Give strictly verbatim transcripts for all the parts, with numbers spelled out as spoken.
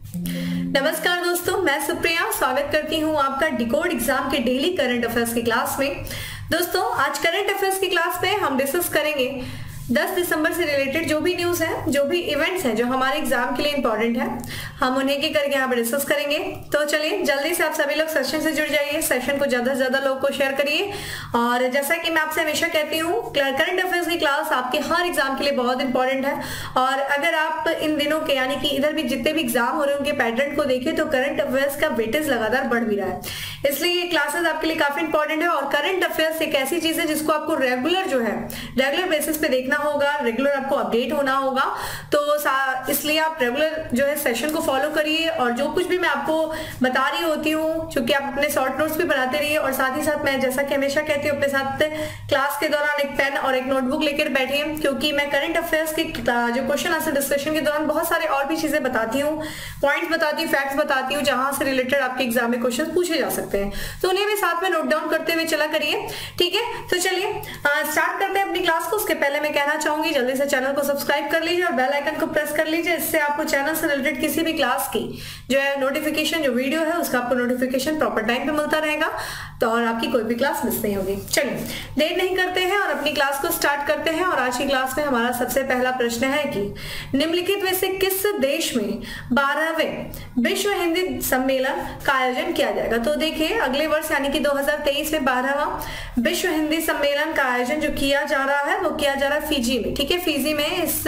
नमस्कार दोस्तों, मैं सुप्रिया स्वागत करती हूँ आपका डिकोड एग्जाम के डेली करंट अफेयर्स की क्लास में। दोस्तों, आज करंट अफेयर्स की क्लास में हम डिस्कस करेंगे दस दिसंबर से रिलेटेड जो भी न्यूज है, जो भी इवेंट्स हैं जो हमारे एग्जाम के लिए इंपॉर्टेंट है, हम उन्हें की करके यहाँ पर डिस्कस करेंगे। तो चलिए जल्दी से आप सभी लोग सेशन से जुड़ जाइए, सेशन को ज्यादा से ज्यादा लोग को शेयर करिए। और जैसा कि मैं आपसे हमेशा कहती हूँ, करंट अफेयर्स की क्लास आपके हर एग्जाम के लिए बहुत इंपॉर्टेंट है। और अगर आप इन दिनों के यानी कि इधर भी जितने भी एग्जाम हो रहे हैं उनके पैटर्न को देखें तो करंट अफेयर्स का वेटेज लगातार बढ़ भी रहा है, इसलिए ये क्लासेस आपके लिए काफी इंपॉर्टेंट है। और करंट अफेयर्स एक ऐसी चीज है जिसको आपको रेगुलर जो है रेगुलर बेसिस पे देखना होगा, रेगुलर आपको अपडेट होना होगा। तो इसलिए आप रेगुलर जो है सेशन को फॉलो करिए और जो कुछ भी मैं आपको बता रही होती हूँ, क्योंकि आप अपने शॉर्ट नोट्स भी बनाते रहिए। और साथ ही साथ मैं जैसा कि हमेशा कहती हूँ, अपने साथ क्लास के दौरान एक पेन और एक नोटबुक लेकर बैठिए, क्योंकि मैं करंट अफेयर्स के जो क्वेश्चन आंसर डिस्कशन के दौरान बहुत सारे और भी चीजें बताती हूँ, पॉइंट्स बताती हूँ, फैक्ट्स बताती हूँ, जहां से रिलेटेड आपके एग्जाम में क्वेश्चन पूछे जा सकते हैं। तो उन्हें भी साथ में नोट डाउन करते हुए चला करिए, ठीक है। तो चलिए स्टार्ट करते हैं अपनी क्लास को। उसके पहले मैं कहना चाहूंगी जल्दी से चैनल को सब्सक्राइब कर लीजिए और बेल आइकन को प्रेस कर लीजिए, इससे आपको चैनल से रिलेटेड किसी भी क्लास की जो है नोटिफिकेशन, जो वीडियो है उसका आपको नोटिफिकेशन प्रॉपर टाइम पे मिलता रहेगा, तो और आपकी कोई भी क्लास मिस नहीं होगी। चलिए देर नहीं करते हैं और अपनी क्लास को स्टार्ट करते हैं। और आज की क्लास में हमारा सबसे पहला प्रश्न है कि निम्नलिखित में से किस देश में बारहवें विश्व हिंदी सम्मेलन का आयोजन किया जाएगा। तो देखिए, अगले वर्ष यानी कि दो हजार तेईस में बारहवां विश्व हिंदी सम्मेलन का आयोजन जो किया जा रहा है वो किया जा रहा है फिजी में, ठीक है। फिजी में इस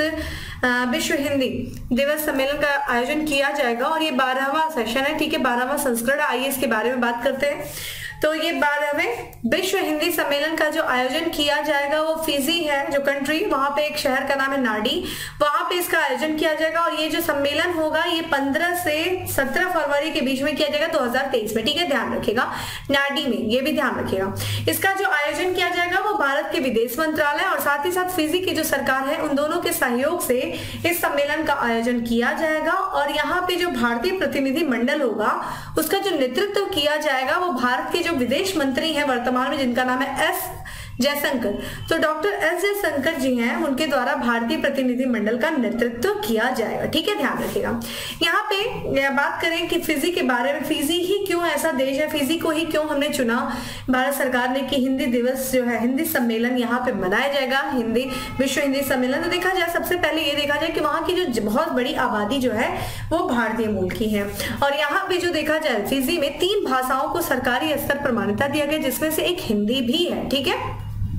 विश्व हिंदी दिवस सम्मेलन का आयोजन किया जाएगा और ये बारहवां सेशन है, ठीक है, बारहवां संस्करण। आइए इसके बारे में बात करते हैं। तो ये बारहवें विश्व हिंदी सम्मेलन का जो आयोजन किया जाएगा वो फिजी है जो कंट्री, वहां पे एक शहर का नाम है नाडी, वहां पे इसका आयोजन किया जाएगा। और ये जो सम्मेलन होगा ये पंद्रह से सत्रह फरवरी के बीच में किया जाएगा दो हजार तेईस में, ठीक है, ध्यान रखिएगा, नाडी में, ये भी ध्यान रखिएगा। इसका जो आयोजन किया जाएगा वो भारत के विदेश मंत्रालय और साथ ही साथ फिजी की जो सरकार है उन दोनों के सहयोग से इस सम्मेलन का आयोजन किया जाएगा। और यहाँ पे जो भारतीय प्रतिनिधि मंडल होगा उसका जो नेतृत्व किया जाएगा वो भारत के विदेश मंत्री हैं वर्तमान में, जिनका नाम है एस जयशंकर। तो डॉक्टर एस जयशंकर जी हैं, उनके द्वारा भारतीय प्रतिनिधि मंडल का नेतृत्व किया जाएगा, ठीक है, ध्यान रखिएगा। यहाँ पे बात करें कि फिजी के बारे में, फिजी ही क्यों ऐसा देश है, फिजी को ही क्यों हमने चुना भारत सरकार ने कि हिंदी दिवस जो है, हिंदी सम्मेलन यहाँ पे मनाया जाएगा, हिंदी विश्व हिंदी सम्मेलन। तो देखा जाए, सबसे पहले ये देखा जाए कि वहाँ की जो बहुत बड़ी आबादी जो है वो भारतीय मूल की है। और यहाँ पे जो देखा जाए, फिजी में तीन भाषाओं को सरकारी स्तर पर मान्यता दिया गया, जिसमें से एक हिंदी भी है, ठीक है।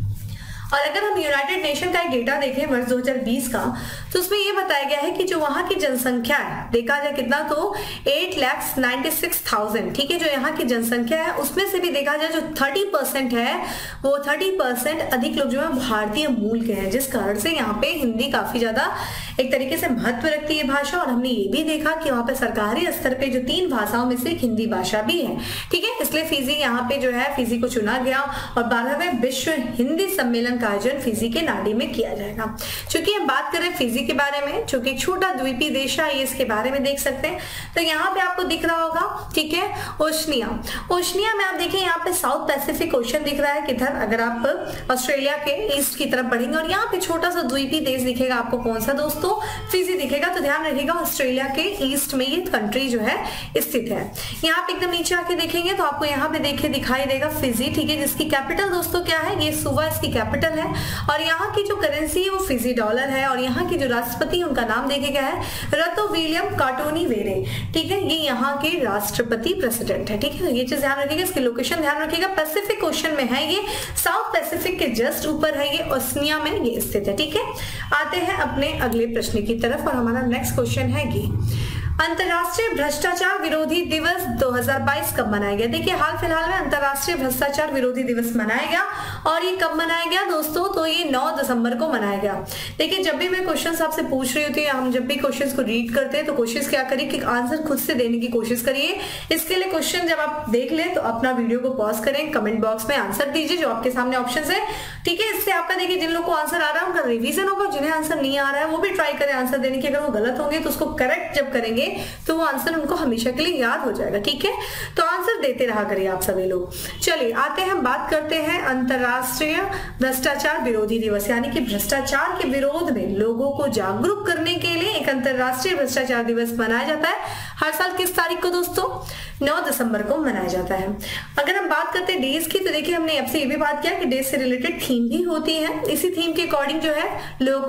और अगर हम यूनाइटेड नेशन का एक डेटा देखें वर्ष दो हजार बीस का, तो उसमें ये बताया गया है कि जो वहां की जनसंख्या है, देखा जाए कितना, तो eight lakhs ninety six thousand, ठीक है, जो यहाँ की जनसंख्या है उसमें से भी देखा जाए जो थर्टी परसेंट है वो थर्टी परसेंट अधिक लोग जो है भारतीय मूल के हैं, जिस कारण से यहाँ पे हिंदी काफी ज्यादा एक तरीके से महत्व रखती है भाषा। और हमने ये भी देखा कि वहां पे सरकारी स्तर पे जो तीन भाषाओं में से एक हिंदी भाषा भी है, ठीक है, इसलिए फिजी यहाँ पे जो है फिजी को चुना गया और बारहवें विश्व हिंदी सम्मेलन का आयोजन फिजी के नाडी में किया जाएगा। चूंकि हम बात करें फिजी के बारे में, जो कि एक छोटा द्वीपीय देश है, ये इसके बारे में देख सकते हैं। तो यहाँ पे आपको दिख रहा होगा, ठीक है, ओशनिया। ओशनिया में आप देखिए यहाँ पे साउथ पैसिफिक ओशन दिख रहा है किधर, अगर आप ऑस्ट्रेलिया के ईस्ट की तरफ बढ़ेंगे, और यहाँ पे छोटा सा द्वीपीय देश दिखेगा आपको, कौन सा दोस्तों, फिजी दिखेगा। तो ध्यान रखिएगा, ऑस्ट्रेलिया के ईस्ट में ये कंट्री जो है स्थित है। यहाँ पे एकदम नीचे आके देखेंगे तो आपको यहाँ पे देखिए दिखाई देगा फिजी, ठीक है, जिसकी कैपिटल दोस्तों क्या है, ये सुवा इसकी कैपिटल है। और यहाँ की जो करेंसी है वो फिजी डॉलर है। और यहाँ की जो राष्ट्रपति है उनका नाम देखे गया है रतो विलियम कार्टोनी वेरे, ठीक है, ये यहाँ के राष्ट्रपति प्रेसिडेंट है, ठीक है। ये चीज ध्यान रखिएगा, इसकी लोकेशन ध्यान रखिएगा, पैसिफिक ओशन में है, ये साउथ पैसिफिक के जस्ट ऊपर है, ये ओशनिया में ये स्थित है, ठीक है। आते हैं अपने अगले प्रश्न की तरफ और हमारा नेक्स्ट क्वेश्चन है कि अंतर्राष्ट्रीय भ्रष्टाचार विरोधी दिवस दो हजार बाईस कब मनाया गया। देखिए, हाल फिलहाल में अंतर्राष्ट्रीय भ्रष्टाचार विरोधी दिवस मनाया गया और ये कब मनाया गया दोस्तों, तो ये नौ दिसंबर को मनाया गया। देखिए, जब भी मैं क्वेश्चन आपसे पूछ रही होती है, हम जब भी क्वेश्चन को रीड करते हैं तो कोशिश क्या करिए कि आंसर खुद से देने की कोशिश करिए। इसके लिए क्वेश्चन जब आप देख लें तो अपना वीडियो को पॉज करें, कमेंट बॉक्स में आंसर दीजिए जो आपके सामने ऑप्शन है, ठीक है। इससे आपका देखिए जिन लोग को आंसर आ रहा है उनका रिवीजन होगा, जिन्हें आंसर नहीं आ रहा है वो भी ट्राई करें आंसर देने की। अगर वो गलत होंगे तो उसको करेक्ट जब करेंगे तो वो आंसर उनको हमेशा के लिए याद हो जाएगा, ठीक है। तो आंसर देते रहा करिए आप सभी लोग। चलिए आते हैं, बात करते हैं अंतरराष्ट्रीय भ्रष्टाचार विरोधी दिवस, यानी कि भ्रष्टाचार के विरोध में लोगों को जागरूक करने के लिए एक अंतरराष्ट्रीय भ्रष्टाचार दिवस मनाया जाता है हर साल किस तारीख को दोस्तों? नौ दिसंबर को मनाया जाता है। अगर हम बात करते हैं डेज की, तो देखिए हमने अब से ये भी बात किया कि डेज से रिलेटेड थीम भी होती है। इसी थीम के अकॉर्डिंग जो है लोगों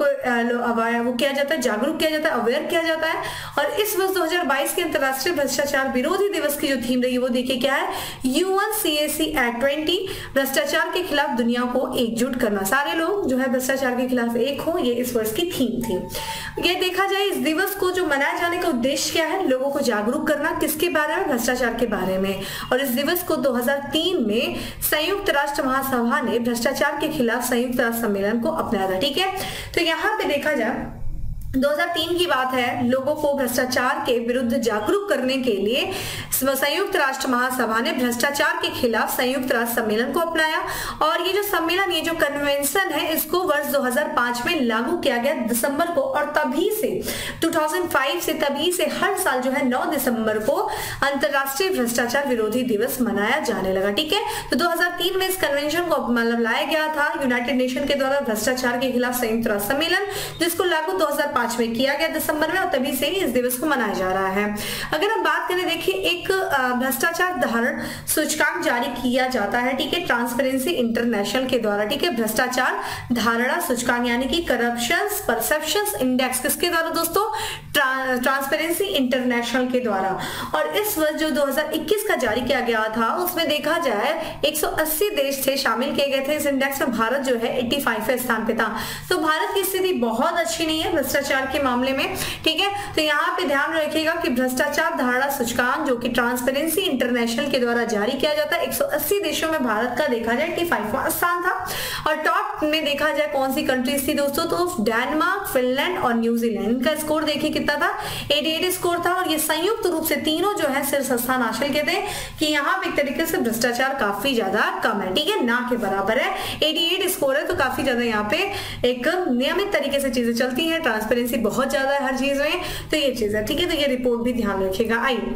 को वो किया जाता है, जागरूक किया जाता है, अवेयर किया जाता है। और इस वर्ष दो हज़ार बाईस के अंतरराष्ट्रीय भ्रष्टाचार विरोधी दिवस की जो थीम रही वो देखिए क्या है, यूएन सीएसी एक्ट बीस, भ्रष्टाचार के खिलाफ दुनिया को एकजुट करना। सारे लोग जो है भ्रष्टाचार के खिलाफ एक हो, ये इस वर्ष की थीम थी। ये देखा जाए इस दिवस को जो मनाए जाने का उद्देश्य क्या है, लोगों को जागरूक करना, किसके बारे में? भ्रष्टाचार के बारे में। और इस दिवस को दो हज़ार तीन में संयुक्त राष्ट्र महासभा ने भ्रष्टाचार के खिलाफ संयुक्त राष्ट्र सम्मेलन को अपनाया था। ठीक है, तो यहाँ पे देखा जाए दो हज़ार तीन की बात है, लोगों को भ्रष्टाचार के विरुद्ध जागरूक करने के लिए संयुक्त राष्ट्र महासभा ने भ्रष्टाचार के खिलाफ संयुक्त राष्ट्र सम्मेलन को अपनाया। और ये जो सम्मेलन, ये जो कन्वेंशन है, इसको वर्ष दो हज़ार पाँच में लागू किया गया दिसंबर को। और तभी से दो हज़ार पाँच से तभी से हर साल जो है नौ दिसंबर को अंतरराष्ट्रीय भ्रष्टाचार विरोधी दिवस मनाया जाने लगा। ठीक है, तो दो हज़ार तीन में इस कन्वेंशन को मतलब लाया गया था यूनाइटेड नेशन के द्वारा, भ्रष्टाचार के खिलाफ संयुक्त राष्ट्र सम्मेलन, जिसको लागू दो हज़ार पाँच में किया गया दिसंबर में, और तभी से इस दिवस को मनाया जा रहा है। अगर हम बात करें, देखिए एक भ्रष्टाचार धारण सूचकांक जारी किया जाता है। ठीक है, ट्रांसपेरेंसी इंटरनेशनल के द्वारा। ठीक है, भ्रष्टाचार धारणा सूचकांक यानी कि करप्शन परसेप्शन इंडेक्स, किसके द्वारा दोस्तों? ट्रांसपेरेंसी इंटरनेशनल के द्वारा। और इस वर्ष जो दो हज़ार इक्कीस का जारी किया गया था, उसमें देखा जाए एक सौ अस्सी देश थे शामिल किए गए थे इस इंडेक्स में। भारत जो है पचासीवें स्थान पे था। तो भारत की स्थिति बहुत अच्छी नहीं है भ्रष्टाचार के मामले में। ठीक है, तो यहाँ पे ध्यान रखिएगा कि भ्रष्टाचार धारणा सूचकांक जो कि ट्रांसपेरेंसी इंटरनेशनल के द्वारा जारी किया जाता है, एक सौ अस्सी देशों में भारत का देखा जाए पचासीवां स्थान था। और टॉप में देखा जाए कौन सी कंट्रीज थी दोस्तों, तो डेनमार्क, फिनलैंड और न्यूजीलैंड। इनका स्कोर देखिए कितना था, अठासी स्कोर था। और ये संयुक्त रूप से तीनों जो है शीर्ष स्थान हासिल किए थे कि यहाँ पे एक तरीके से भ्रष्टाचार काफी ज्यादा कम है। ठीक है, ना के बराबर है, अठासी स्कोर है, तो काफी ज्यादा यहाँ पे एक नियमित तरीके से चीजें चलती है, ट्रांसपेरेंसी बहुत ज्यादा है हर चीज में, तो ये चीज है। ठीक है, तो ये रिपोर्ट भी ध्यान रखिएगा। आइए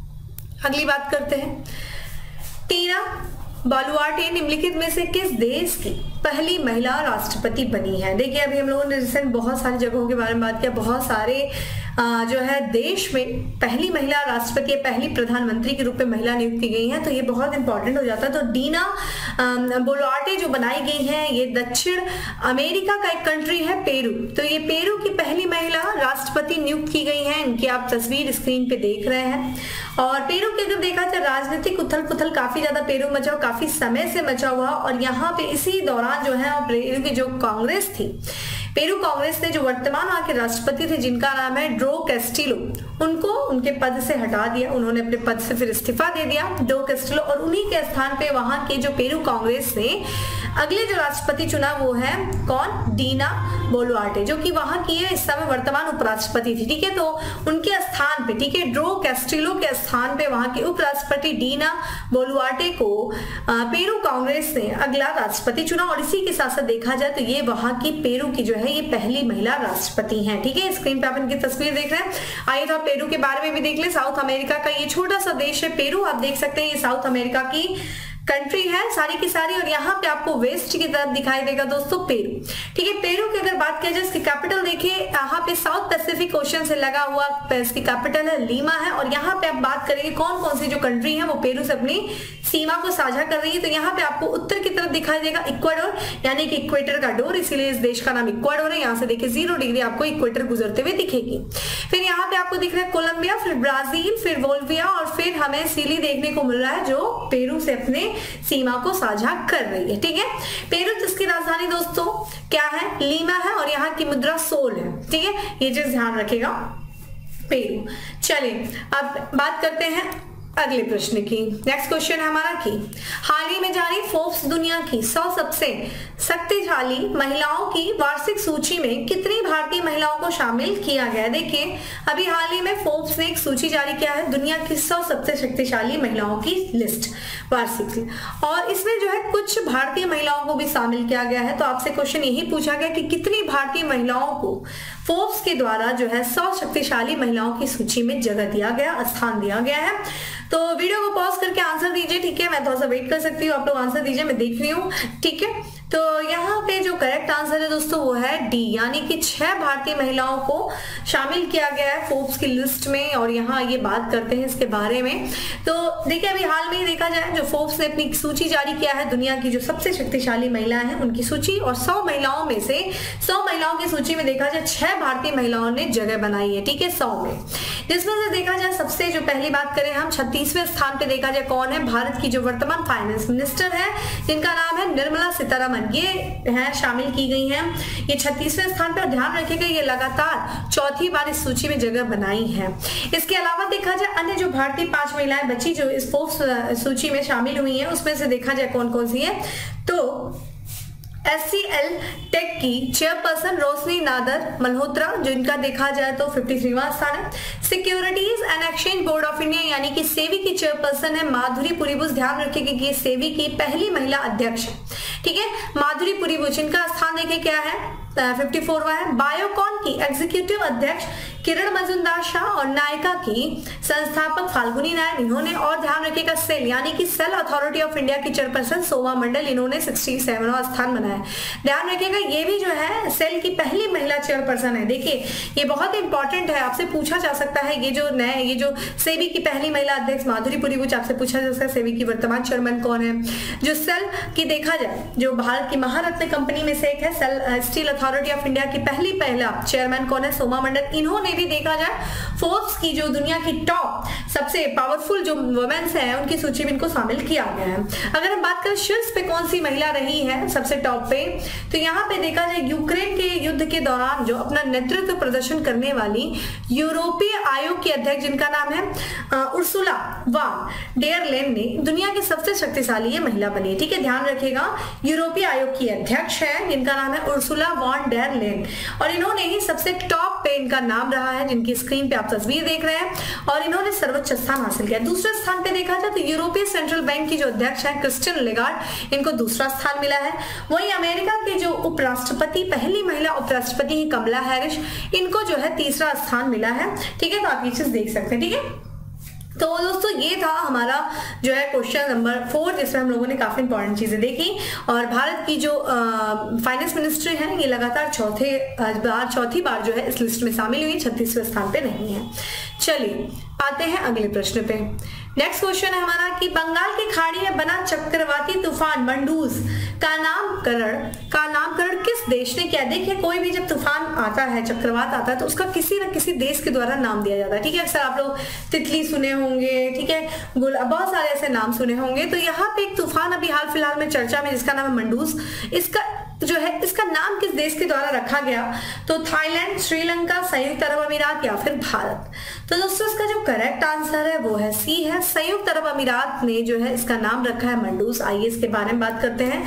अगली बात करते हैं। टीना बालुआटे निम्नलिखित में से किस देश की पहली महिला राष्ट्रपति बनी है? देखिए अभी हम लोगों ने रिसेंट बहुत सारी जगहों के बारे में बात किया, बहुत सारे आ, जो है देश में पहली महिला राष्ट्रपति, पहली प्रधानमंत्री के रूप में महिला नियुक्त की गई है, तो ये बहुत इंपॉर्टेंट हो जाता है। तो डीना बोलुआर्टे जो बनाई गई है, ये दक्षिण अमेरिका का एक कंट्री है पेरू। तो ये पेरू की पहली महिला राष्ट्रपति नियुक्त की गई है। इनकी आप तस्वीर स्क्रीन पे देख रहे हैं। और पेरू के अगर देखा जाए राजनीतिक उथल पुथल काफी ज्यादा पेरू मचा, काफी समय से मचा हुआ। और यहाँ पे इसी दौरान जो है पेरू की जो कांग्रेस थी, पेरू कांग्रेस ने जो वर्तमान वहां के राष्ट्रपति थे जिनका नाम है ड्रो कैस्टिलो, उनको उनके पद से हटा दिया। उन्होंने अपने पद से फिर इस्तीफा दे दिया ड्रो कैस्टिलो, और उन्हीं के स्थान पे वहां के जो पेरू कांग्रेस ने अगले जो राष्ट्रपति चुना वो है कौन? डीना बोलुआर्टे, जो कि वहां की है इस समय वर्तमान उपराष्ट्रपति थी। ठीक है, तो उनके स्थान पे, ठीक है, ड्रो कैस्टिलो के स्थान पे वहां के उपराष्ट्रपति डीना बोलुआर्टे को पेरू कांग्रेस ने अगला राष्ट्रपति चुना। और इसी के साथ साथ देखा जाए तो ये वहां की पेरू की जो है ये पहली महिला राष्ट्रपति हैं। ठीक है, स्क्रीन पे आप इनकी तस्वीर देख रहे हैं। आइए तो आप पेरू के बारे में भी देख ले। साउथ अमेरिका का ये छोटा सा देश है पेरू, आप देख सकते हैं ये साउथ अमेरिका की कंट्री है सारी की सारी। और यहाँ पे आपको वेस्ट की तरफ दिखाई देगा दोस्तों पेरू। ठीक है, पेरू की अगर बात किया जाए इसकी कैपिटल देखिए, यहाँ पे साउथ पैसिफिक ओशन से लगा हुआ इसकी कैपिटल है लीमा है। और यहाँ पे आप बात करेंगे कौन कौन सी जो कंट्री है वो पेरू से अपनी सीमा को साझा कर रही है। तो यहाँ पे आपको उत्तर की तरफ दिखाई देगा इक्वाडोर, यानी कि इक्वेटर का डोर, इसीलिए इस देश का नाम इक्वाडोर है। यहाँ से देखिए जीरो डिग्री आपको इक्वेटर गुजरते हुए दिखेगी। फिर यहाँ पे आपको दिख रहा है कोलंबिया, फिर ब्राजील, फिर बोल्विया, और फिर हमें चिली देखने को मिल रहा है जो पेरू से अपने सीमा को साझा कर रही है। ठीक है, पेरू जिसकी राजधानी दोस्तों क्या है? लीमा है, और यहाँ की मुद्रा सोल है। ठीक है, ये चीज ध्यान रखेगा पेरू। चलिए अब बात करते हैं अगले प्रश्न की। नेक्स्ट क्वेश्चन है हमारा कि हाल ही में जारी फोर्ब्स दुनिया की सौ सबसे शक्तिशाली महिलाओं की वार्षिक सूची में कितनी भारतीय महिलाओं को शामिल किया गया? देखिए अभी हाल ही में फोर्ब्स ने एक सूची जारी किया है दुनिया की सौ सबसे शक्तिशाली महिलाओं की लिस्ट वार्षिक, और इसमें जो है कुछ भारतीय महिलाओं को भी शामिल किया गया है। तो आपसे क्वेश्चन यही पूछा गया कि कितनी भारतीय महिलाओं को फोर्ब्स के द्वारा जो है सौ शक्तिशाली महिलाओं की सूची में जगह दिया गया, स्थान दिया गया है। तो वीडियो को पॉज करके आंसर दीजिए। ठीक है, मैं थोड़ा सा वेट कर सकती हूँ, आप लोग आंसर दीजिए, मैं देख रही हूँ। ठीक है, तो यहाँ पे जो करेक्ट आंसर है दोस्तों वो है डी, यानी कि छह भारतीय महिलाओं को शामिल किया गया है फोर्ब्स की लिस्ट में, और यहाँ ये बात करते हैं इसके बारे में। तो देखिए अभी हाल में ही देखा जाए जो फोर्ब्स ने अपनी सूची जारी किया है दुनिया की जो सबसे शक्तिशाली महिलाएं हैं उनकी सूची, और सौ महिलाओं में से सौ महिलाओं की सूची में देखा जाए छह भारतीय महिलाओं ने जगह बनाई है, ठीक है, सौ में। जिसमें से देखा जाए सबसे जो पहली बात करें हम छत्तीसवें स्थान पे देखा जाए कौन है, भारत की जो वर्तमान फाइनेंस मिनिस्टर है जिनका नाम है निर्मला सीतारमण, ये है शामिल की गई हैं ये छत्तीसवें स्थान पर। ध्यान रखिएगा ये लगातार चौथी बार इस सूची में जगह बनाई है। इसके अलावा देखा जाए अन्य जो भारतीय पांच महिलाएं बची जो इस फोर्ब्स सूची में शामिल हुई हैं उसमें से देखा जाए कौन कौन सी है, तो एस सी एल टेक की चेयरपर्सन रोशनी नादर मल्होत्रा जो इनका देखा जाए तो तिरेपनवां स्थान है। Securities and exchange board of India यानी कि सेबी की चेयरपर्सन है माधुरी पुरीबुस, ध्यान रखिएगा कि ये सेबी की पहली महिला अध्यक्ष है, ठीक है, माधुरी पुरीबुस। इनका स्थान देखिए क्या है, चौवन है। बायोकॉन की एग्जीक्यूटिव अध्यक्ष किरण मजुमदार शाह और नायका की संस्थापक फाल्गुनी नायर इन्होंने, और ध्यान रखिएगा सेल यानी कि सेल अथॉरिटी ऑफ इंडिया की चेयरपर्सन शोभा मंडल इन्होंने सड़सठवां स्थान बनाया। ध्यान रखिएगा ये भी जो है सेल की पहली महिला चेयरपर्सन है। देखिए ये बहुत इंपॉर्टेंट है, आपसे पूछा जा सकता है ये जो नए ये जो सेबी की पहली महिला अध्यक्ष माधुरी पुरीबुस, आपसे पूछा जा सकता है सेबी की वर्तमान चेयरमैन कौन है। जो सेल की देखा जाए जो भारत की महारत्न कंपनी में से एक है SAIL steel authority of India की पहली पहला चेयरमैन कौन है, शोभा मंडल। इन्होंने भी देखा जाए फोर्ब्स की जो दुनिया की टॉप सबसे पावरफुल जो वुमेन्स हैं उनकी सूची में इनको शामिल किया गया है। अगर हम बात करें शीर्ष पे कौन सी महिला रही है सबसे टॉप पे, तो यहाँ पे देखा जाए यूक्रेन के युद्ध के दौरान जो अपना नेतृत्व प्रदर्शन करने वाली यूरोपीय आयोग की अध्यक्ष जिनका नाम है उर्सुला वॉन डेर लेन ने दुनिया की सबसे शक्तिशाली ये महिला बनी, ठीक है, ध्यान रखिएगा यूरोपीय आयोग की अध्यक्ष है जिनका नाम है उर्सुला वॉन डेर लेन, और इन्होंने ही सबसे टॉप पे इनका नाम रहा है जिनकी स्क्रीन पे आप तस्वीर देख रहे हैं, और इन्होंने सर्वोच्च स्थान हासिल किया। दूसरे स्थान पे देखा जाए तो यूरोपीय सेंट्रल बैंक की जो अध्यक्ष है क्रिस्टिन लेगार्ड, इनको दूसरा स्थान मिला है। वहीं अमेरिका के जो उपराष्ट्रपति पहली महिला उपराष्ट्रपति कमला हैरिस, इनको जो है तीसरा स्थान मिला है, ठीक है, तो आप ये चीज देख सकते हैं, ठीक है। तो दोस्तों ये था हमारा जो है क्वेश्चन नंबर फोर जिसमें हम लोगों ने काफी इंपॉर्टेंट चीजें देखी, और भारत की जो फाइनेंस मिनिस्ट्री है ये लगातार चौथे बार चौथी बार जो है इस लिस्ट में शामिल हुई, छत्तीसवें स्थान पे नहीं है। चलिए आते हैं अगले प्रश्न पे। नेक्स्ट क्वेश्चन है हमारा कि बंगाल की खाड़ी में बना चक्रवाती तूफान मंडूज का नामकरण का नामकरण किस देश ने किया। देखिए कोई भी जब तूफान आता है चक्रवात आता है तो उसका किसी न किसी देश के द्वारा नाम दिया जाता है, ठीक है। अक्सर आप लोग तितली सुने होंगे, ठीक है, बहुत सारे ऐसे नाम सुने होंगे। तो यहाँ पे एक तूफान अभी हाल फिलहाल में चर्चा में जिसका नाम है मंडूज, इसका जो है इसका नाम किस देश के द्वारा रखा गया, तो थाईलैंड, श्रीलंका, संयुक्त अरब अमीरात या फिर भारत। तो दोस्तों इसका जो करेक्ट आंसर है वो है सी है, संयुक्त अरब अमीरात ने जो है इसका नाम रखा है मंडूज। आइए इसके बारे में बात करते हैं।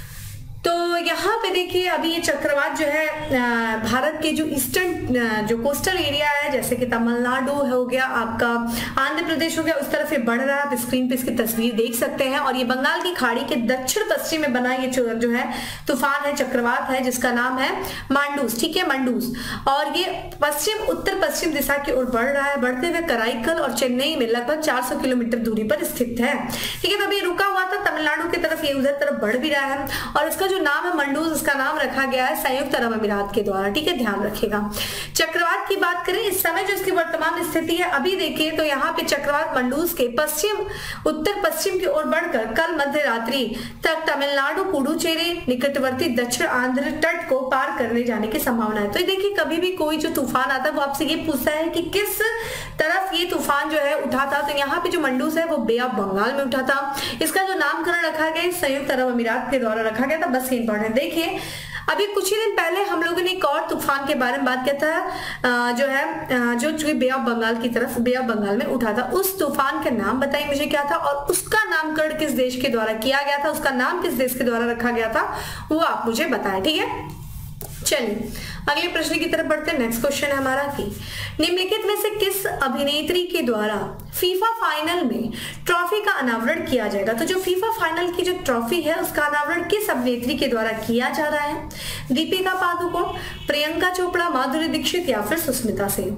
तो यहाँ पे देखिए अभी ये चक्रवात जो है भारत के जो ईस्टर्न जो कोस्टल एरिया है जैसे कि तमिलनाडु हो गया, आपका आंध्र प्रदेश हो गया, उस तरफ ये बढ़ रहा है। आप स्क्रीन पे इसकी तस्वीर देख सकते हैं। और ये बंगाल की खाड़ी के दक्षिण पश्चिम में बना ये जो है तूफान है, चक्रवात है जिसका नाम है मांडूज, ठीक है, मांडूज। और ये पश्चिम उत्तर पश्चिम दिशा की ओर बढ़ रहा है, बढ़ते हुए कराईकल और चेन्नई में लगभग चार सौ किलोमीटर दूरी पर स्थित है, ठीक है। तो अभी रुका हुआ था तमिलनाडु की तरफ, ये उधर तरफ बढ़ भी रहा है। और इसका जो नाम है मंडूज, इसका नाम रखा गया है संयुक्त अरब अमीरात के द्वारा, ठीक है, ध्यान रखिएगा। चक्रवात की बात करें इस समय जो इसकी वर्तमान स्थिति है अभी देखिए तो यहाँ पे चक्रवात मंडूज के पश्चिम उत्तर पश्चिम की ओर बढ़कर कल मध्य रात्रि तक तमिलनाडु, पुडुचेरी, निकटवर्ती दक्षिण आंध्र तट को पार करने जाने की संभावना है। तो देखिए कभी भी कोई जो तूफान आता है वो आपसे ये पूछता है कि किस तरफ ये तूफान जो है उठा था। तो यहाँ पे जो मंडूज है वो बे ऑफ बंगाल में उठा था। इसका जो नामकरण रखा गया संयुक्त अरब अमीरात के द्वारा रखा गया था। बस इंपॉर्टेंट देखिए अभी कुछ ही दिन पहले हम लोगों ने एक और तूफान के बारे में बात किया था जो है जो बे ऑफ बंगाल की तरफ बे ऑफ बंगाल में उठा था। उस तूफान का नाम बताइए मुझे क्या था और उसका नामकरण किस देश के द्वारा किया गया था, उसका नाम किस देश के द्वारा रखा गया था वो आप मुझे बताएं, ठीक है। चलिए अगले प्रश्न की तरफ बढ़ते हैं। नेक्स्ट क्वेश्चन है हमारा कि निम्नलिखित में से किस अभिनेत्री के द्वारा फीफा फाइनल में ट्रॉफी का अनावरण किया जाएगा। तो जो फीफा फाइनल की जो ट्रॉफी है उसका अनावरण किस अभिनेत्री के द्वारा किया जा रहा है। दीपिका पादुकोण, प्रियंका चोपड़ा, माधुरी दीक्षित या फिर सुष्मिता सेन।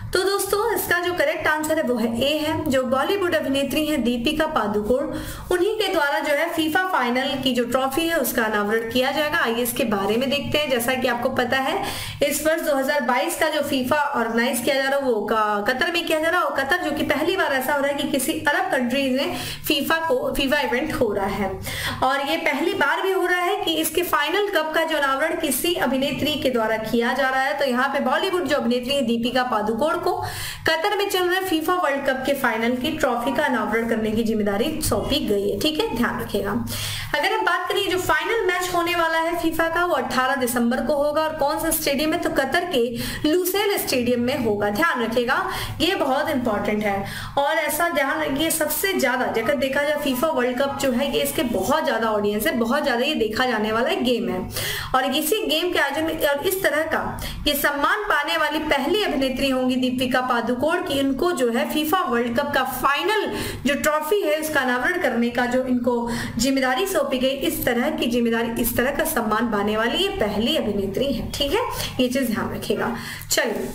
तो दोस्तों इसका जो करेक्ट आंसर है वो है ए है। जो बॉलीवुड अभिनेत्री हैं दीपिका पादुकोण, उन्हीं के द्वारा जो है फीफा फाइनल की जो ट्रॉफी है उसका अनावरण किया जाएगा। आइए इसके बारे में देखते हैं। जैसा कि आपको पता है इस वर्ष दो हज़ार बाईस का जो फीफा ऑर्गेनाइज किया जा रहा है वो कतर में किया जा रहा है, और कतर जो कि पहली बार ऐसा हो रहा है कि किसी अरब कंट्रीज में फीफा को फीफा इवेंट हो रहा है, और ये पहली बार भी हो रहा है कि इसके फाइनल कप का जो अनावरण किसी अभिनेत्री के द्वारा किया जा रहा है। तो यहाँ पे बॉलीवुड जो अभिनेत्री है दीपिका पादुकोण को कतर में चल रहे फीफा वर्ल्ड कप के फाइनल की ट्रॉफी का अनावरण करने की जिम्मेदारी सौंपी गई है। ठीक है, ध्यान रखिएगा। अगर हम बात करें जो फाइनल मैच होने वाला है फीफा का वो अठारह दिसंबर को होगा, और कौन सा स्टेडियम है तो कतर के लुसेल स्टेडियम में होगा। ध्यान रखिएगा, ये बहुत इंपॉर्टेंट है। और ऐसा ध्यान रखिए सबसे ज्यादा जगह देखा जाए फीफा वर्ल्ड कप जो है ये इसके बहुत ज्यादा ऑडियंस है, बहुत ज्यादा ये देखा जाने वाला गेम है, और इसी गेम के आयोजन में और इस तरह का ये सम्मान पाने वाली पहली अभिनेत्री होंगी दीपिका पादुकोण की इनको जो है फीफा वर्ल्ड कप का फाइनल जो ट्रॉफी है उसका अनावरण करने का जो इनको जिम्मेदारी सौंपी गई, इस तरह की जिम्मेदारी इस तरह का सम्मान पाने वाली ये पहली अभिनेत्री है। ठीक है, ये चीज ध्यान रखिएगा। चलिए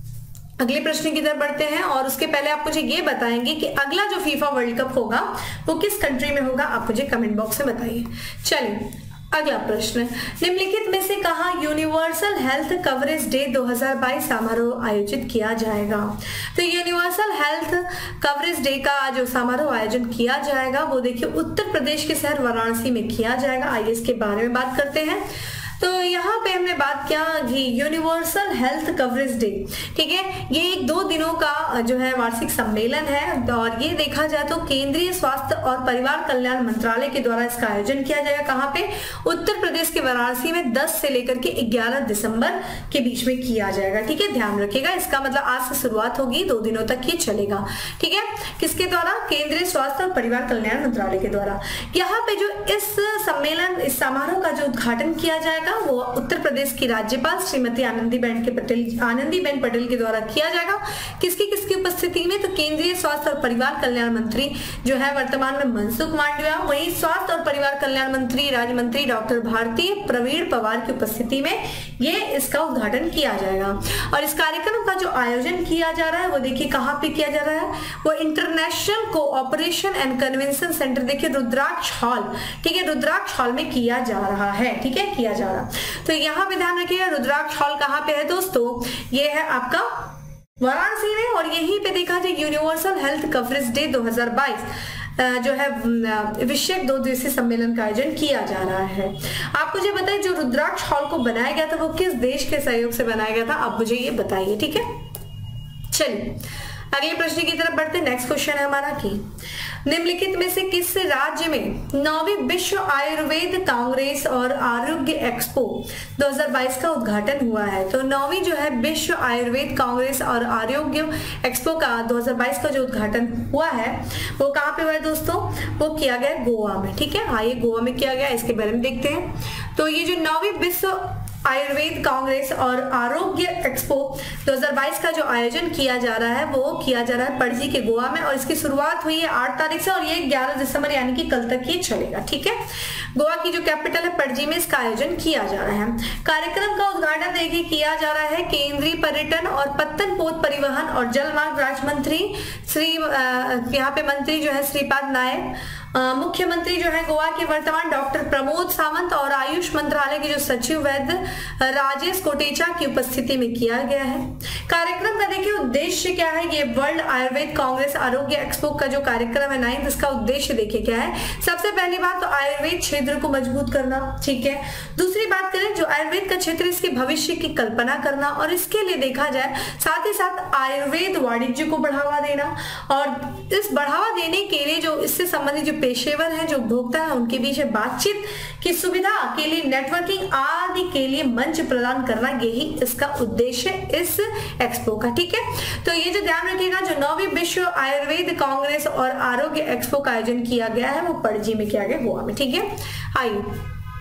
अगले प्रश्न की तरफ बढ़ते हैं, और उसके पहले आप मुझे ये बताएंगे कि अगला जो फीफा वर्ल्ड कप होगा वो किस कंट्री में होगा, आप मुझे कमेंट बॉक्स में बताइए। चलिए अगला प्रश्न, निम्नलिखित में से कहाँ यूनिवर्सल हेल्थ कवरेज डे दो हज़ार बाईस समारोह आयोजित किया जाएगा। तो यूनिवर्सल हेल्थ कवरेज डे का जो समारोह आयोजन किया जाएगा वो देखिए उत्तर प्रदेश के शहर वाराणसी में किया जाएगा। आइए इसके बारे में बात करते हैं। तो यहाँ पे हमने बात किया कि यूनिवर्सल हेल्थ कवरेज डे, ठीक है, ये एक दो दिनों का जो है वार्षिक सम्मेलन है, और ये देखा जाए तो केंद्रीय स्वास्थ्य और परिवार कल्याण मंत्रालय के द्वारा इसका आयोजन किया जाएगा। कहाँ पे, उत्तर प्रदेश के वाराणसी में दस से लेकर के ग्यारह दिसंबर के बीच में किया जाएगा। ठीक है, ध्यान रखिएगा, इसका मतलब आज से शुरुआत होगी, दो दिनों तक ये चलेगा। ठीक है, किसके द्वारा, केंद्रीय स्वास्थ्य और परिवार कल्याण मंत्रालय के द्वारा। यहाँ पे जो इस सम्मेलन इस समारोह का जो उद्घाटन किया जाएगा वो उत्तर प्रदेश की राज्यपाल श्रीमती आनंदीबेन के पटेल आनंदीबेन पटेल के द्वारा किया जाएगा। किसकी किसकी उपस्थिति में, तो केंद्रीय स्वास्थ्य और परिवार कल्याण मंत्री जो है वर्तमान में मनसुख मांडविया, वही स्वास्थ्य और परिवार कल्याण मंत्री राज्य मंत्री डॉक्टर भारती प्रवीण पवार की उपस्थिति में ये इसका उद्घाटन किया जाएगा। और इस कार्यक्रम का जो आयोजन किया जा रहा है वो देखिए कहाँ पे किया जा रहा है, वो international cooperation and convention centre देखिए रुद्राक्ष हॉल, ठीक है, रुद्राक्ष हॉल में किया जा रहा है। ठीक है, किया जा रहा है। तो यहाँ पे ध्यान रखिएगा रुद्राक्ष हॉल कहाँ पे है दोस्तों, ये है आपका वाराणसी में, और यहीं पे देखा जाए यूनिवर्सल हेल्थ कवरेज डे दो हज़ार बाईस जो है विश्व दो दिवसीय सम्मेलन का आयोजन किया जा रहा है। आप मुझे बताइए जो रुद्राक्ष हॉल को बनाया गया था वो किस देश के सहयोग से बनाया गया था, आप मुझे ये बताइए। ठीक है, चलिए अगले प्रश्न की तरफ बढ़ते हैं। नेक्स्ट क्वेश्चन है हमारा कि निम्नलिखित में से किस राज्य में नौवीं विश्व आयुर्वेद कांग्रेस और आरोग्य एक्सपो दो हज़ार बाईस का उद्घाटन हुआ है। तो नौवीं जो है विश्व आयुर्वेद कांग्रेस और आरोग्य एक्सपो का दो हज़ार बाईस का जो उद्घाटन हुआ है वो कहाँ पे हुआ है दोस्तों, वो किया गया गोवा में। ठीक है, आइए गोवा में किया गया, इसके बारे में देखते हैं। तो ये जो नौवीं विश्व आयुर्वेद कांग्रेस और आरोग्य एक्सपो दो हज़ार बाईस का जो आयोजन किया जा रहा है वो किया जा रहा है पणजी के गोवा में, और इसकी शुरुआत हुई है आठ तारीख से और ये ग्यारह दिसंबर यानी कि कल तक ये चलेगा। ठीक है, गोवा की जो कैपिटल है पणजी में इसका आयोजन किया जा रहा है। कार्यक्रम का उद्घाटन देखिए किया जा रहा है केंद्रीय पर्यटन और पत्तन पोत परिवहन और जलमार्ग राज्य मंत्री श्री यहाँ पे मंत्री जो है श्रीपाद नायक, मुख्यमंत्री जो है गोवा के वर्तमान डॉक्टर प्रमोद सावंत और आयुष मंत्रालय के जो सचिव वैद्य राजेश कोटेचा की उपस्थिति में किया गया है। कार्यक्रम का देखिए उद्देश्य क्या है, ये वर्ल्ड आयुर्वेद कांग्रेस आरोग्य एक्सपो का जो कार्यक्रम है नाइन्थ, इसका उद्देश्य देखिए क्या है। सबसे पहली बात तो आयुर्वेद क्षेत्र को मजबूत करना, ठीक है। दूसरी बात करें जो आयुर्वेद का क्षेत्र इसके भविष्य की कल्पना करना, और इसके लिए देखा जाए साथ ही साथ आयुर्वेद वाणिज्य को बढ़ावा देना, और इस बढ़ावा देने के लिए जो इससे संबंधित जो पेशेवर हैं, जो उपभोक्ता है, उनके बीच बातचीत की सुविधा के लिए नेटवर्किंग आदि के लिए मंच प्रदान करना, यही इसका उद्देश्य इस एक्सपो का। ठीक है, तो ये जो ध्यान रखिएगा जो नौवीं विश्व आयुर्वेद कांग्रेस और आरोग्य एक्सपो का आयोजन किया गया है वो पणजी में किया गया गोवा में। ठीक है, आइए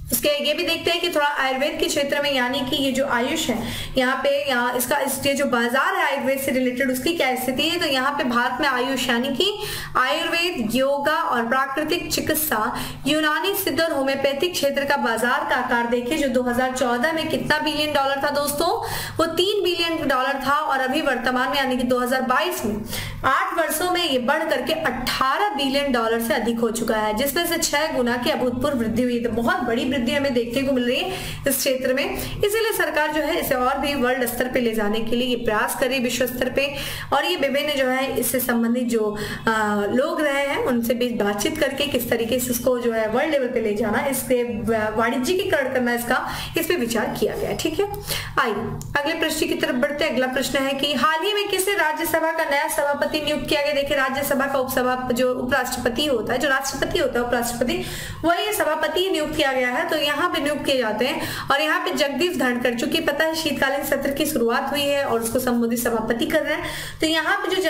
उसके ये भी देखते हैं कि थोड़ा आयुर्वेद के क्षेत्र में, यानी कि ये जो आयुष है यहाँ पे, यहाँ इसका इस ये जो बाजार है आयुर्वेद से रिलेटेड, उसकी क्या स्थिति है। तो यहाँ पे भारत में आयुष यानी कि आयुर्वेद, योगा और प्राकृतिक चिकित्सा, यूनानी सिद्ध और होम्योपैथिक क्षेत्र का बाजार का आकार देखिए, जो दो हज़ार चौदह में कितना बिलियन डॉलर था दोस्तों, वो तीन बिलियन डॉलर था, और अभी वर्तमान में यानी कि दो हज़ार बाईस में आठ वर्षों में ये बढ़ करके अठारह बिलियन डॉलर से अधिक हो चुका है, जिसमें से छह गुना की अभूतपूर्व वृद्धि हुई। तो बहुत बड़ी वृद्धि हमें देखने को मिल रही है इस क्षेत्र में। इसीलिए सरकार जो है इसे और भी वर्ल्ड स्तर पे ले जाने के लिए ये प्रयास कर रही, विश्व स्तर पे, और ये विभिन्न जो है इससे संबंधित जो आ, लोग रहे हैं उनसे भी बातचीत करके किस तरीके से इसको जो है वर्ल्ड लेवल पे ले जाना, इसके वाणिज्यिकीकरण करना, इसका इस पे विचार किया गया। ठीक है, आइए अगले प्रश्न की तरफ बढ़ते हैं। अगला प्रश्न है कि हाल ही में किसे राज्यसभा का नया सभापति नियुक्त किया गया। देखिए, राज्यसभा का उपसभा जो उपराष्ट्रपति होता है, जो राष्ट्रपति होता है उपराष्ट्रपति, वही सभापति नियुक्त किया गया है। तो यहाँ पे नियुक्त किए जाते हैं, और यहाँ पे जगदीप धनखड़, चूंकि पता है शीतकालीन सत्र की शुरुआत हुई है और उसको संबोधित सभापति कर रहे हैं, तो यहाँ पे जो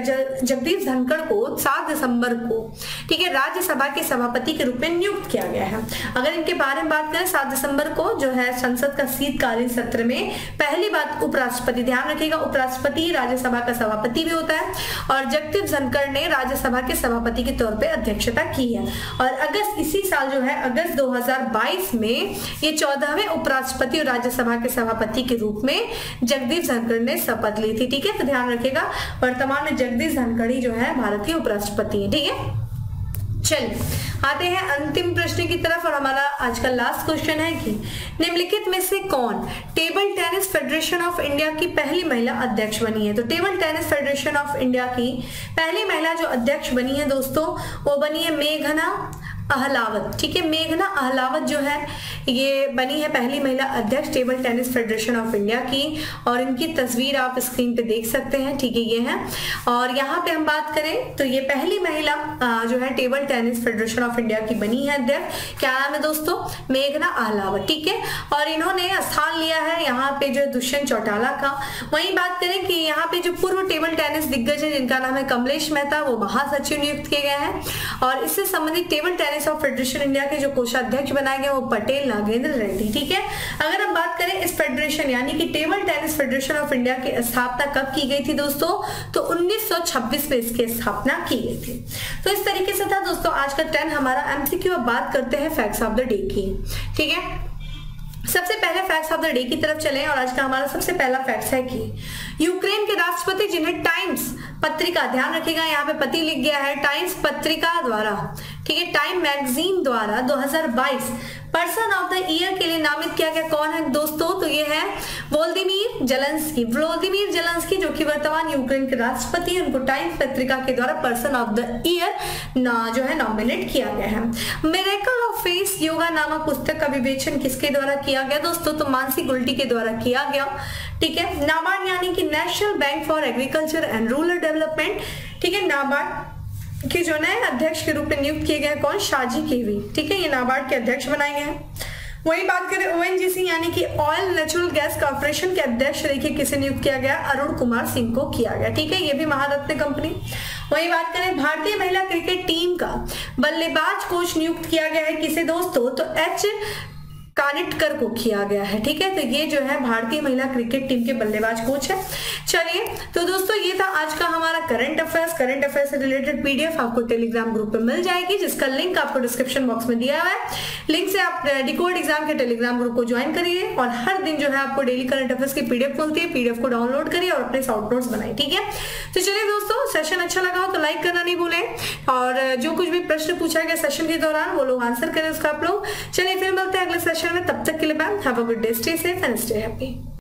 जगदीप धनखड़ को सात दिसंबर को, ठीक है, राज्यसभा के सभापति के रूप में नियुक्त किया गया है। अगर इनके बारे में बात करें, सात दिसंबर को जो है संसद का शीतकालीन सत्र में पहली बात उपराष्ट्रपति, ध्यान रखिएगा उपराष्ट्रपति राज्यसभा का सभापति भी होता है, और जगदीप धनखड़ ने राज्यसभा के सभापति के तौर पे अध्यक्षता की है। और अगस्त इसी साल जो है अगस्त दो हज़ार बाईस में ये चौदहवें उपराष्ट्रपति और राज्यसभा के सभापति के रूप में जगदीप धनखड़ ने शपथ ली थी। ठीक है, तो ध्यान रखिएगा वर्तमान में जगदीप धनखड़ ही जो है भारत के उपराष्ट्रपति है। ठीक है, चलिए आते हैं अंतिम प्रश्न की तरफ, और हमारा आज का लास्ट क्वेश्चन है कि निम्नलिखित में से कौन table tennis federation of India की पहली महिला अध्यक्ष बनी है। तो table tennis federation of India की पहली महिला जो अध्यक्ष बनी है दोस्तों, वो बनी है मेघना अहलावत। ठीक है, मेघना अहलावत जो है ये बनी है पहली महिला अध्यक्ष table tennis federation of India की, और इनकी तस्वीर आप स्क्रीन पे देख सकते हैं। ठीक है, ये है, और यहाँ पे हम बात करें तो ये पहली महिला जो है table tennis federation of India की बनी है अध्यक्ष। क्या नाम है दोस्तों, मेघना अहलावत। ठीक है, और इन्होंने स्थान लिया है यहाँ पे जो दुष्यंत चौटाला का। वहीं बात करें कि यहाँ पे जो पूर्व टेबल टेनिस दिग्गज है जिनका नाम है कमलेश मेहता, वो महासचिव नियुक्त किए गए हैं, और इससे संबंधित table tennis of federation India के जो कोषाध्यक्ष बनाए गए वो पटेल नागेंद्र रेड्डी। ठीक है, अगर हम बात करें इस फेडरेशन यानी कि table tennis federation of India की स्थापना कब की गई थी दोस्तों, तो उन्नीस सौ छब्बीस में इसकी स्थापना की गई थी। तो इस तरीके से था दोस्तों आज का टेन हमारा एमसीक्यू। अब बात करते हैं फैक्ट्स ऑफ द डे की। ठीक है, सबसे पहले फैक्ट्स ऑफ द डे की तरफ चलें, और आज का हमारा सबसे पहला फैक्ट्स है कि यूक्रेन के राष्ट्रपति जिन्हें टाइम्स पत्रिका, ध्यान रखिएगा यहाँ पे पति लिख गया है, टाइम्स पत्रिका द्वारा, ठीक है, टाइम मैगजीन द्वारा दो हज़ार बाईस पर्सन ऑफ द ईयर के लिए नामित किया गया। कौन है दोस्तों, तो ये है वोलोदिमीर जेलेंस्की। वोलोदिमीर जेलेंस्की जो कि वर्तमान यूक्रेन के राष्ट्रपति हैं, उनको टाइम्स पत्रिका के द्वारा पर्सन ऑफ द ईयर ना जो है नॉमिनेट किया गया है। मिरेकल ऑफ फेस योगा नामक पुस्तक का विवेचन किसके द्वारा किया गया दोस्तों, तो मानसी गुल्टी के द्वारा किया गया। ठीक है, नाबार्ड यानी कि national bank for agriculture and rural development, ठीक है, नाबार्ड के जो नए अध्यक्ष के रूप में नियुक्त किए गए कौन, शाजी केवी। ठीक है, ये नाबार्ड के अध्यक्ष बनाए गए हैं। वही बात करें ओएनजीसी यानी कि ऑयल नेचुरल गैस कॉर्पोरेशन के अध्यक्ष देखिए किसे नियुक्त किया गया, अरुण कुमार सिंह को किया गया। ठीक है, ये भी महारत्न कंपनी। वही बात करें भारतीय महिला क्रिकेट टीम का बल्लेबाज कोच नियुक्त किया गया है किसे दोस्तों, तो एच कानिटकर को किया गया है। ठीक है, तो ये जो है भारतीय महिला क्रिकेट टीम के बल्लेबाज कोच है। चलिए, तो दोस्तों ये था आज का हमारा करंट अफेयर्स। करंट अफेयर्स से रिलेटेड पीडीएफ आपको टेलीग्राम ग्रुप पे मिल जाएगी, जिसका लिंक आपको डिस्क्रिप्शन बॉक्स में दिया हुआ है। लिंक से आप डिकोड एग्जाम के टेलीग्राम ग्रुप को ज्वाइन करिए, और हर दिन जो है आपको डेली करंट अफेयर्स की पीडीएफ मिलती है। पीडीएफ को डाउनलोड करिए और अपने शॉर्ट नोट्स बनाइए। ठीक है, तो चलिए दोस्तों, सेशन अच्छा लगा हो तो लाइक करना नहीं भूलें, और जो कुछ भी प्रश्न पूछा गया सेशन के दौरान वो लोग आंसर करें उसका आप लोग। चलिए फिर मिलते हैं अगले सेशन में, तब तक के लिए bye. Have a good day, stay safe and stay happy.